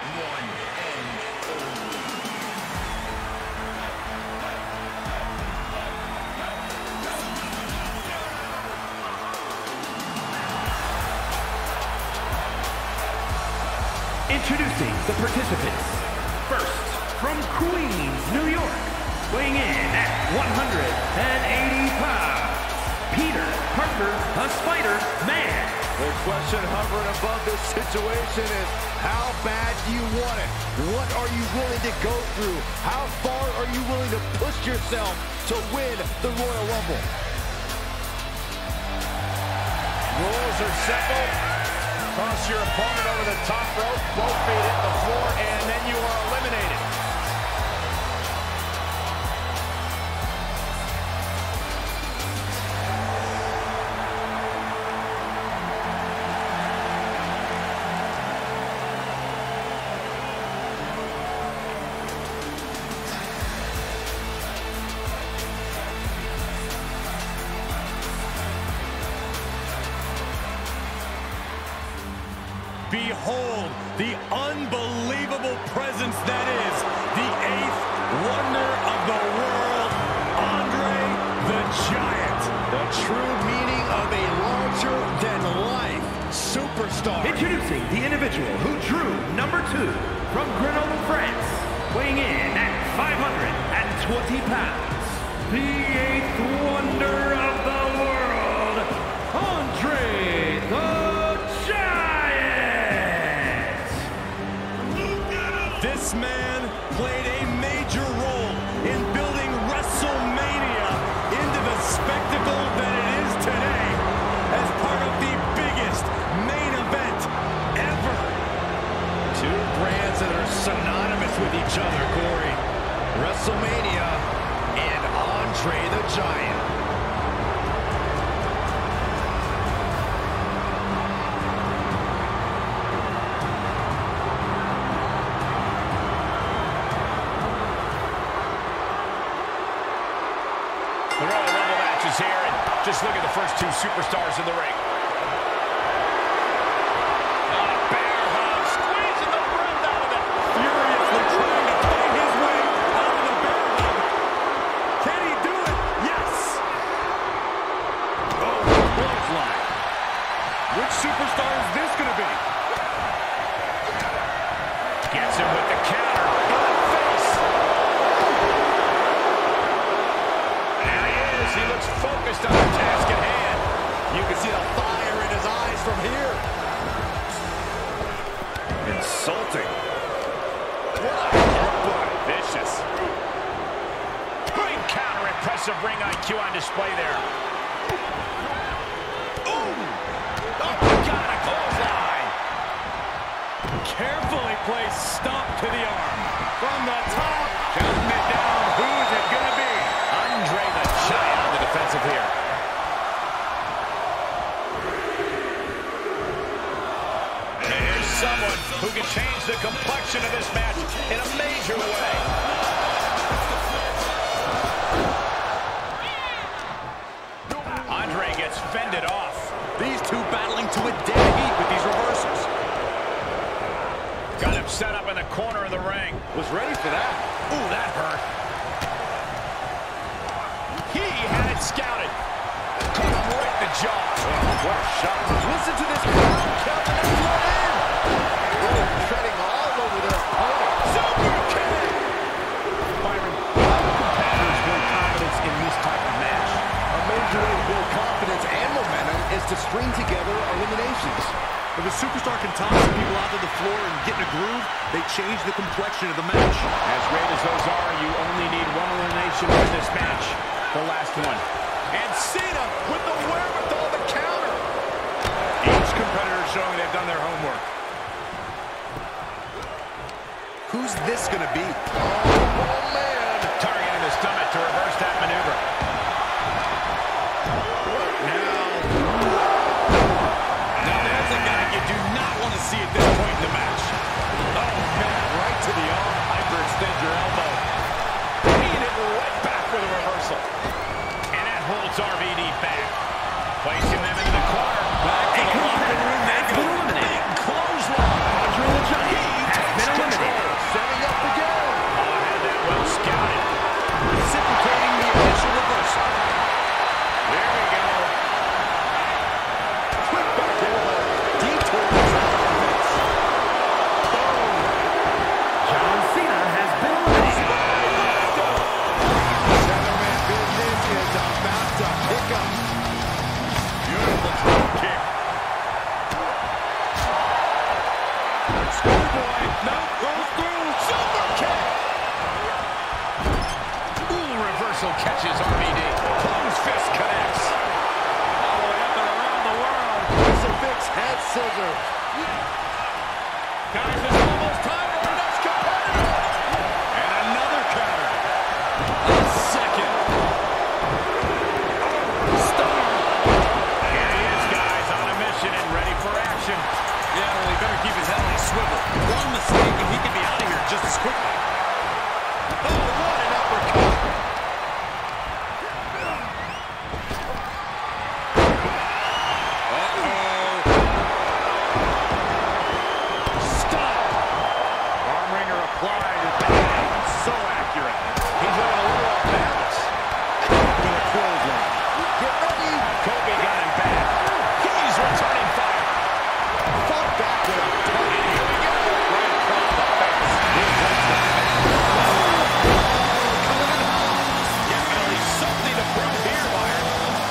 one and only. Introducing the participants. First, from Queens, New York, weighing in at 180 pounds, Peter Parker, the Spider-Man. The question hovering above this situation is, how bad do you want it? What are you willing to go through? How far are you willing to push yourself to win the Royal Rumble? Rules are simple. Toss your opponent over the top rope, both feet hit the floor, and then you are eliminated. Behold the unbelievable presence that is the eighth wonder of the world, Andre the Giant. The true meaning of a larger-than-life superstar. Introducing the individual who drew number 2 from Grenoble, France, weighing in at 520 pounds, the eighth wonder of the world, Andre the This man played a major role in building WrestleMania into the spectacle that it is today as part of the biggest main event ever. Two brands that are synonymous with each other, Corey. WrestleMania and Andre the Giant. The Royal Rumble match is here, and just look at the first two superstars in the ring. A bear hug, squeezing the breath out of it. Furiously trying to fight his way out of the bear hug. Can he do it? Yes. Oh, clothesline. Which superstar is this going to be? Gets him with the counter. He looks focused on the task at hand. You can see the fire in his eyes from here. Insulting. What a headbutt. Vicious. Great counter. Impressive ring IQ on display there. Ooh. Oh, got a clothesline. Carefully placed stomp to the arm. From the top. Counting it down. Who's it going to be? Andre the Giant on the defensive here. And here's someone who can change the complexion of this match in a major way. Andre gets fended off. These two battling to a dead heat with these reversals. Got him set up in the corner of the ring. Was ready for that. Ooh, that hurt. He had it scouted. Caught him right in the jaw. Oh, what a shot. Listen to this crowd counting that one in. Oh, treading all over their opponent. Super kick. Byron, how do competitors build confidence in this type of match? A major way to build confidence and momentum is to string together eliminations. If a superstar can toss people out to the floor and get in a groove, they change the complexion of the match. As great as those are, you only need one elimination to win this match. The last one. And Cena with the wherewithal to counter. Each competitor showing they've done their homework. Who's this going to be? Oh, man. Targeting the stomach to reverse that maneuver. Now there's a guy you do not want to see at this point in the match. Oh, man, right to the arm. Hyperextend your elbow. Being it right back with a reversal. And that holds RVD back. Placing them into the corner. Back to the locker room. Big clothesline. Andre the Giant has been eliminated. No, goes through. Super kick. Ooh, reversal catches RVD. Close fist connects. All the way up and around the world. Crucifix head scissors. Guys, it's almost time for our next competitor. And another counter. A second. Stunner. Here he is, guys, on a mission and ready for action. Yeah, well, he better keep his head on a swivel. One mistake and he could be out of here just as quickly. Oh, what an uppercut. So accurate. He's running a little off balance. With a clothesline. Get ready. Kobe got him back. He's returning fire. Fought back with a target. Here we go. Right across the face. Here comes the coming in hot. Definitely something to prove here, Byron.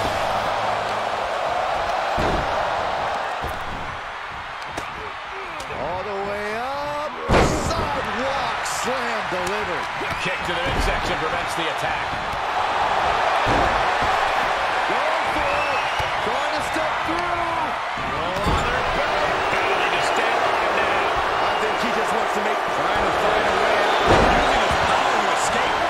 All the way up. Sidewalk slam delivered. Kick to the midsection prevents the attack. Going for it. Trying to step through. Oh, they're back. They just stand on him now. I think he just wants to trying to find a way out. Using his power to escape.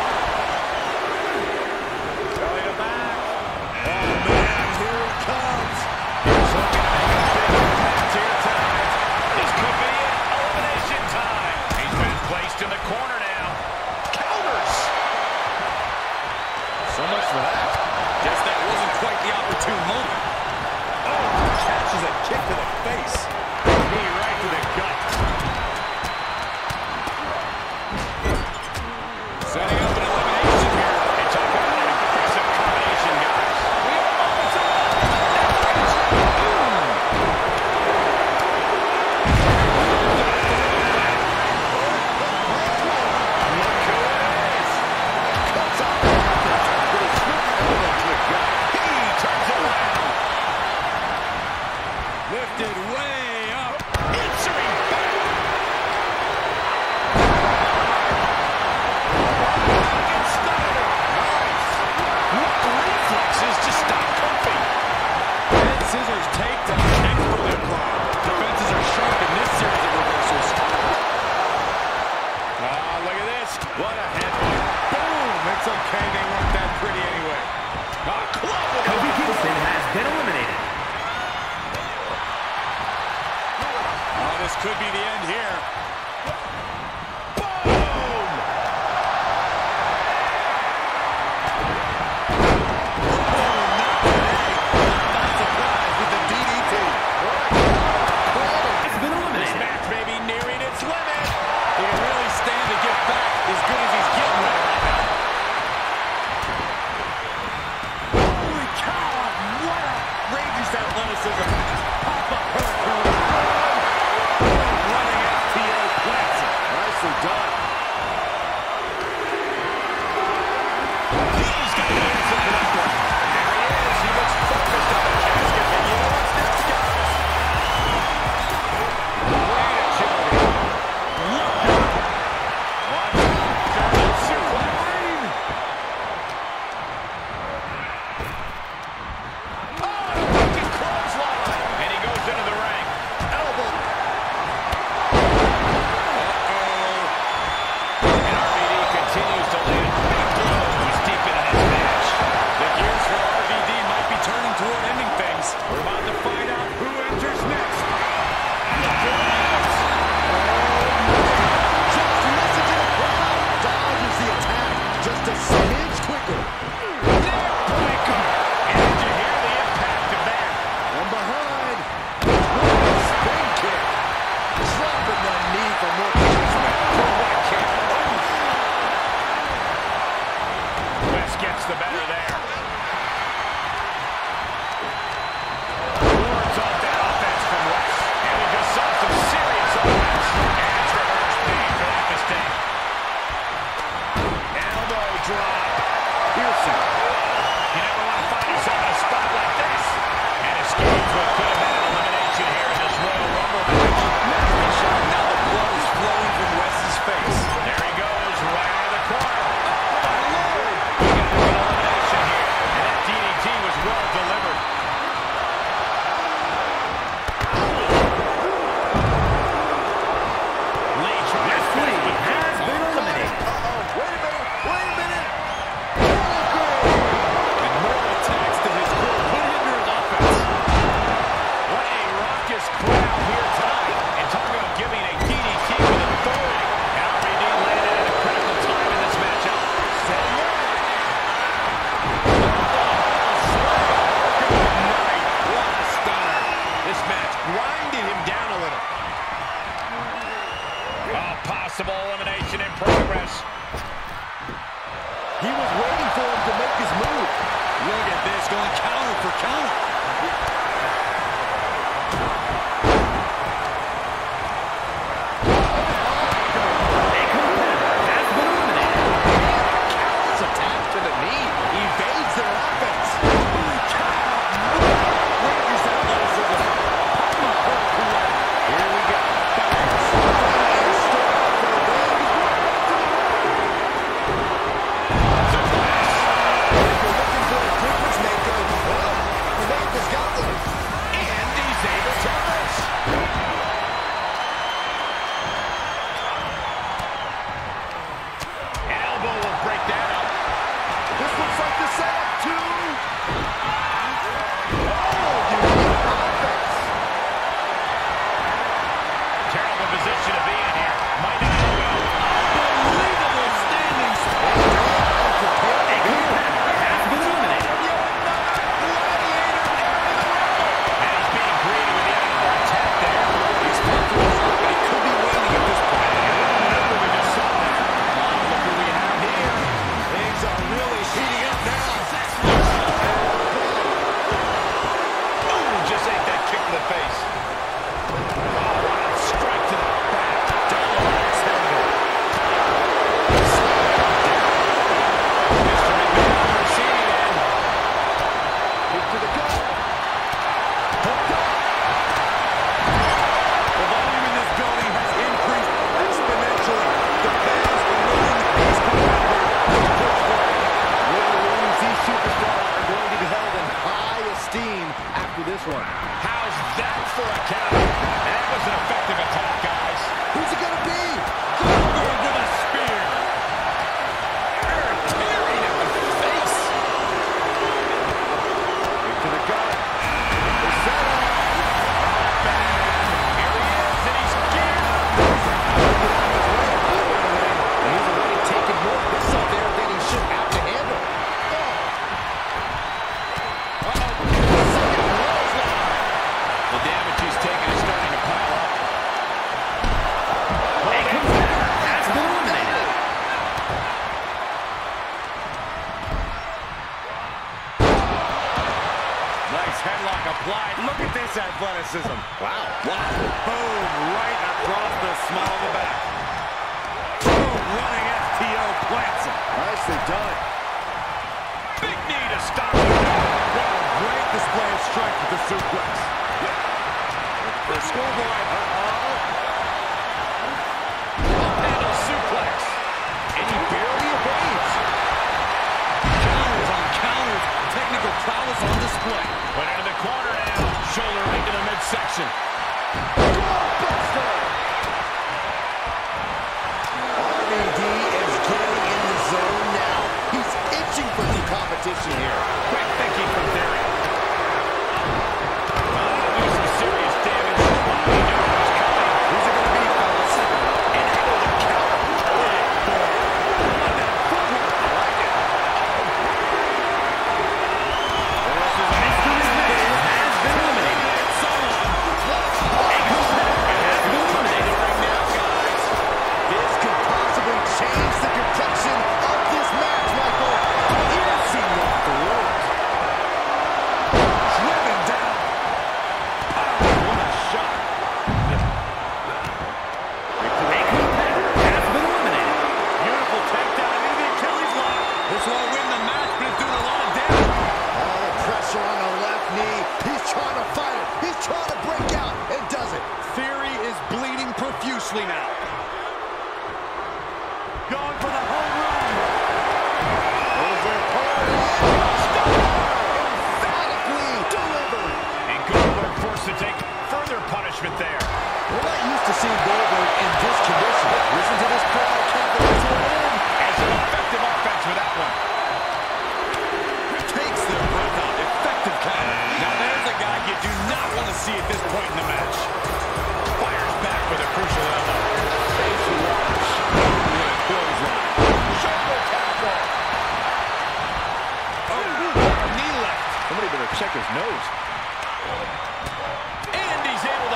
Belly to back. Oh, man, here it comes. He's looking to make a big impact here tonight. This could be it. Elimination time. He's been placed in the corner now. Counters. So much for that. Guess that wasn't quite the opportune moment. Oh, catches a kick to the face. Knee right to the gut. Setting up an elimination here. And talk about an impressive combination, guys. We have moments of look who it is. Cuts off the offense with a swift elbow to the gut. He turns it around. Lifted way up. Answering back. It's Snyder. Nice. What reflexes to stop Kofi. Head scissors takedown. Excellent improv. Defenses are sharp in this series of reversals. Ah, look at this. What a headbutt. Boom. It's okay. They weren't that pretty anyway. Club with Kofi Kingston has been eliminated. Oh, this could be the end here. Boom! Oh, not today. Not surprised with the DDT. Has been This eliminated. match may be nearing its limit. He can really stand to get back as good as he's getting right now. Holy cow! What outrageous athleticism! Pop-up hurricane. Running FTO grinded him down a little. Oh, possible elimination in progress. He was waiting for him to make his move. Look at this, going counter for counter. Countless attacks to the knee. Evades their offense. Here we go. And he's able to reverse. An elbow will break that up. This looks like the setup too. Terrible position to be in here. Might not go well. Unbelievable standing spot. Has been eliminated. And he's being creative with yet another attack there. He's far from the mark, but he could be waning at this point. Remember, we just saw that. Look what we have here. Things are really heating up now. Ooh, just ate that kick to the face. Oh, what a strike to the back. Double axe handle. Mr. McMahon on the receiving end. Kick to the gut. The volume in this building has increased exponentially. The fans are willing these competitors to push for it. Winner wins. These superstars are going to be held in high esteem after this one. How's that for a counter? That was an effective attack, guys. Who's it going to be? Goldberg with a spear. Tearing at the face. Kick to the gut. The setup. Here he is, and he's geared up. And he's already taken more hits up there than he should have to handle. The damage he's taken is starting to pile up. A competitor has been eliminated. Nice headlock applied. Look at this athleticism. Wow. Boom, right across the small of the back. Boom, running FTO plants him. Nicely done. Big knee to stop him. What a great display of strength with the suplex. The schoolboy. Handle suplex. And he barely evades. Counters on counters. Technical prowess on display. Put into the corner now. Shoulder right to the midsection. RVD is getting in the zone now. He's itching for some competition here. Quick thinking from Theory. Do some serious damage. He knew it was coming. Who's it going to be, fellas? And able to counter. What that footwork. I like it. Mr. McMahon has been eliminated. A competitor has been eliminated. Right now, guys. This could possibly change the complexion of this match, Michael. Piercing the throat. Driven down. Oh, what a shot. A competitor has been eliminated. Beautiful takedown into the Achilles lock. This won't win the match, but it's doing a lot of damage. All the pressure on the left knee. He's trying to fight it. He's trying to break out and does it. Theory is bleeding profusely now. Going for the home run. Emphatically delivered. And Goldberg forced to take further punishment there. We're not used to seeing Goldberg in this condition. Listen to this crowd. Can't believe it's in. As an effective offense with that one. Takes their breath out. Effective counter. Now there's a guy you do not want to see at this point in the match. Fires back with a crucial elbow. Face watch. With a clothesline. Shoulder tackle. Oh, knee left. Somebody better check his nose. And he's able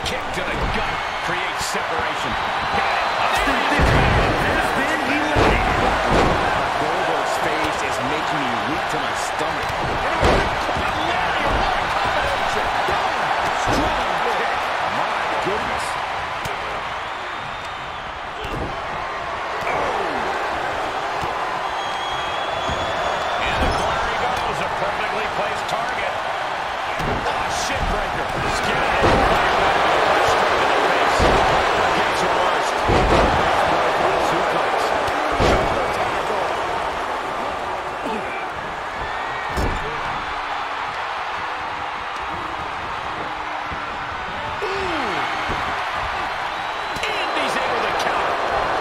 kick to the gut creates separation. Got it. Austin Theory has been eliminated. Goldberg's face is making me weak to my stomach. Strong kick. My goodness. And the corner he goes. A perfectly placed target. Oh, shit breaker. Skinner. Straight to the face. Gets reversed. Suplex. Shoulder tackle. And he's able to counter.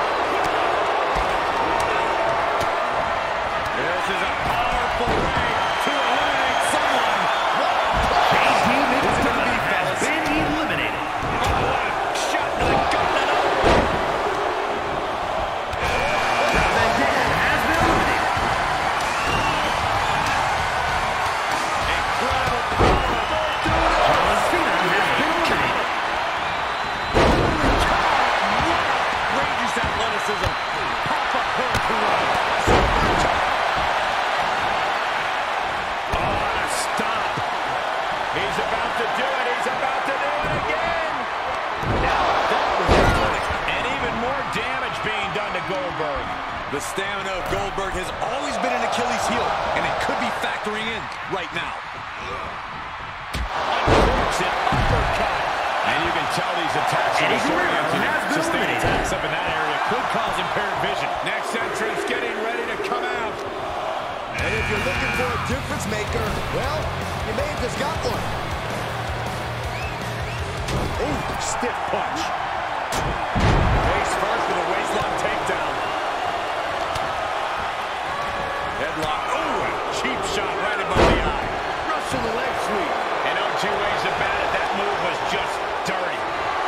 This is a powerful way to eliminate someone. JD McDonagh has been eliminated. Shot to the gut and up. Rob Van Dam has been eliminated. Incredible power. John Cena has been eliminated. Outrageous athleticism. Pop-up hurricane. Oh, stop. He's about to do it. He's about to do it again. Now, that was ironic. And even more damage being done to Goldberg. The stamina of Goldberg has always been an Achilles heel, and it could be factoring in right now. Uncorks an uppercut. And you can tell these attacks are Eddie Guerrero disoriented. has been Sustained eliminated. attacks up in that area could cause impaired vision. Next entrance getting ready to come out. And if you're looking for a difference maker, well, you may have just got one. Ooh, stiff punch. Face first with a waistlock takedown. Headlock. Ooh, cheap shot right above the eye. Rushing the leg sweep. And no two ways about it, that move was just dirty.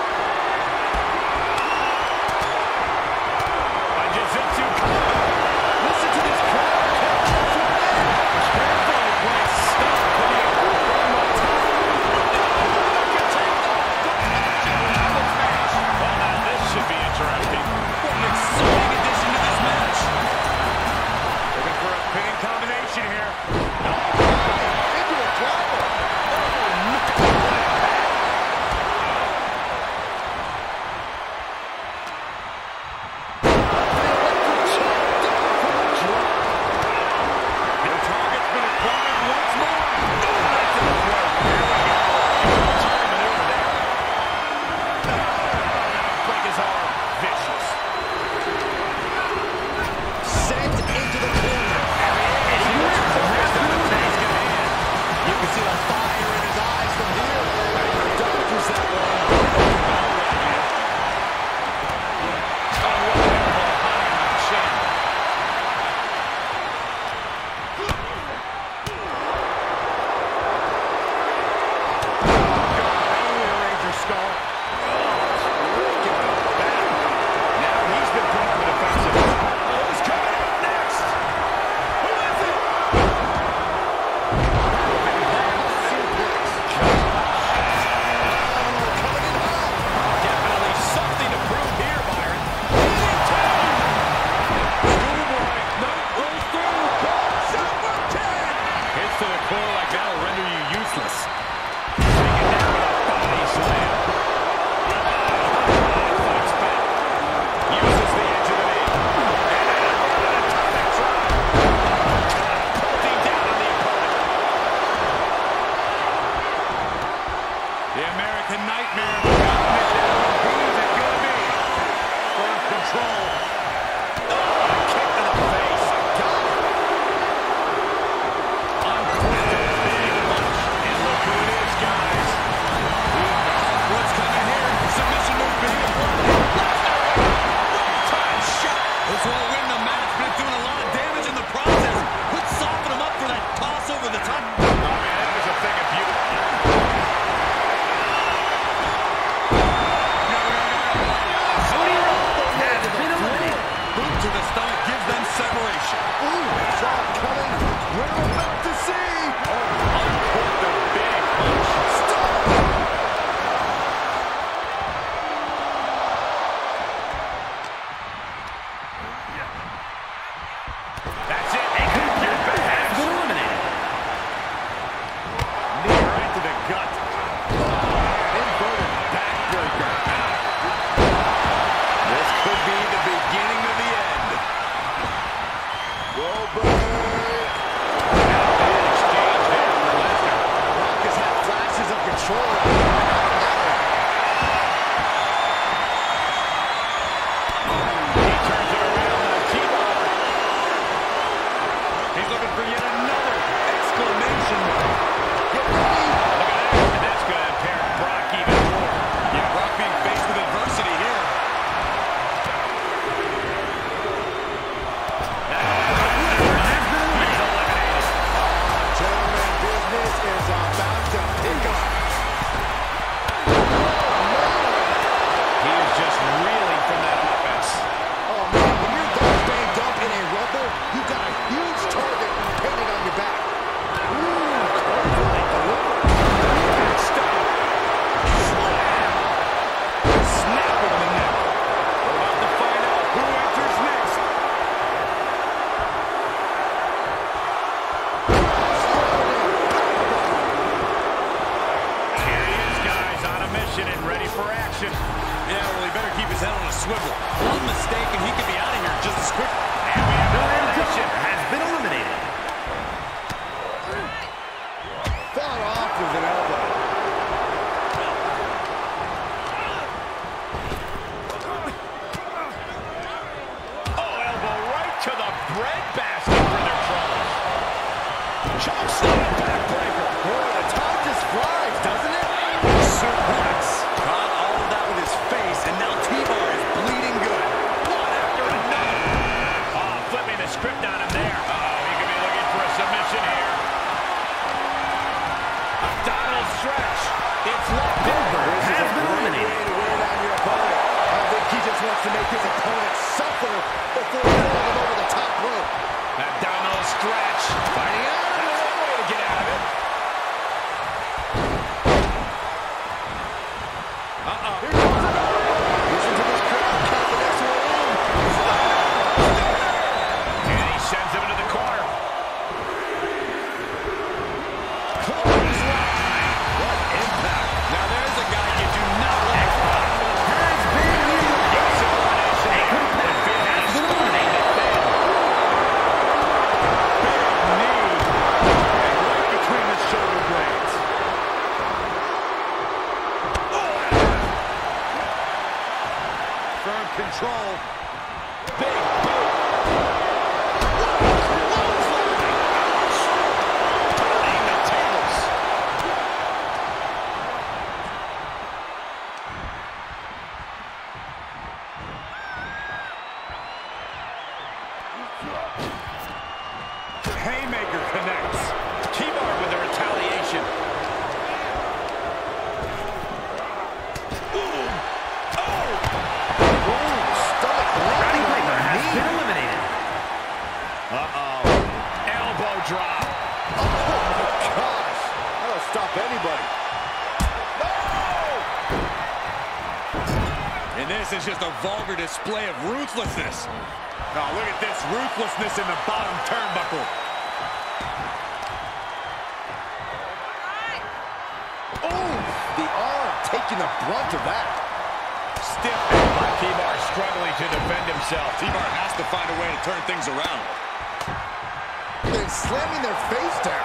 A jiu-jitsu combo. Listen to this crowd. Careful, place. Stop. One more time. Well, now this submission. Yeah, well, he better keep his head on a swivel. One mistake and he could be out of here just as quick. And we have elimination. Has been eliminated. Fought off with an elbow. Oh, elbow right to the breadbasket for their troubles. Chop slam backbreaker. Boy, the time just flies, doesn't it? Suplex. Caught all of that with his face, and now T-Bar is bleeding good. One after another. Oh, flipping the script on him there. Uh-oh, he could be looking for a submission here. Abdominal stretch. It's locked in. Goldberg has been Way eliminated. to wear down your opponent. I think he just wants to make his opponent suffer before throwing him over the top rope. Abdominal stretch. Fighting out. That's one way to get out of it. Here comes another one. Listen to this crowd counting this one in. And he sends him into the corner. Clothesline. What impact. Now there's a guy you do not want to fight. Has been eliminated. It's elimination. A competitor has been eliminated. Big knee. And right between the shoulder blades. Firm control. Big boot. Turning the tables. Haymaker connects. T-Bar with the retaliation. Roddy Piper has been eliminated. Uh-oh. Elbow drop. Oh, my gosh. That'll stop anybody. And this is just a vulgar display of ruthlessness. Oh, look at this ruthlessness in the bottom turnbuckle. Oh, the arm taking the brunt of that. Stiff held by T-Bar, struggling to defend himself. T-Bar has to find a way to turn things around. Then slamming their face down.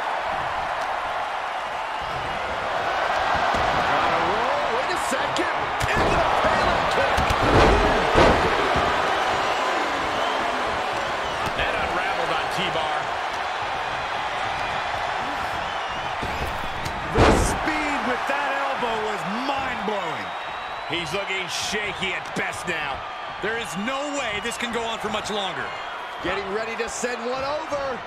Gotta roll. Wait a second. Into the Pele kick. That unraveled on T-Bar. The speed with that elbow was mind-blowing. He's looking shaky at best now. There is no way this can go on for much longer. Getting ready to send one over.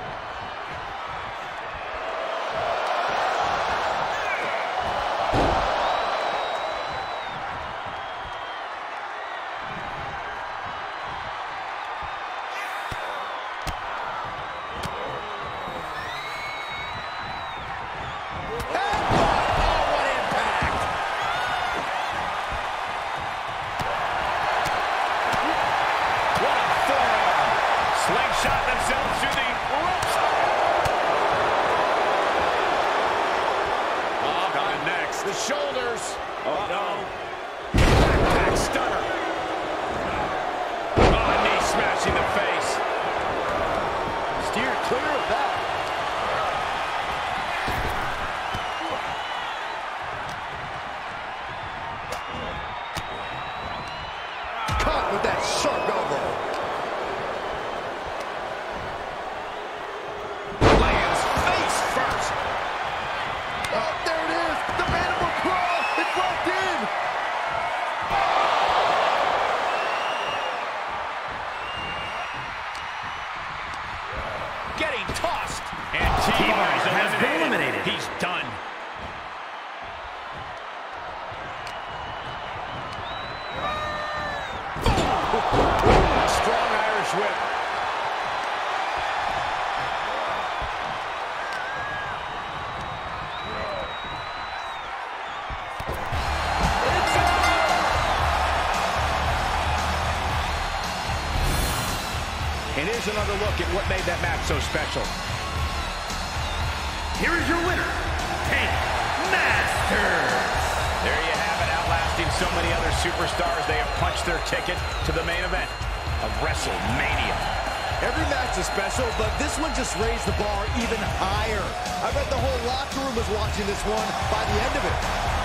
Slingshot themselves through the ropes. Oh, coming next. The shoulders. Oh, no. Backpack stunner. Oh, knee smashing the face. Steered clear of that. Caught with that sharp elbow. Lands face first. Oh, there it is. The mandible claw. It's locked in. Getting tossed. And T-Bar has been eliminated. He's done. Strong Irish whip. And here's another look at what made that match so special. Here is your winner, Tank Masters. There you have it, outlasting so many other superstars, they have punched their ticket to the main event of WrestleMania. Every match is special, but this one just raised the bar even higher. I bet the whole locker room was watching this one by the end of it.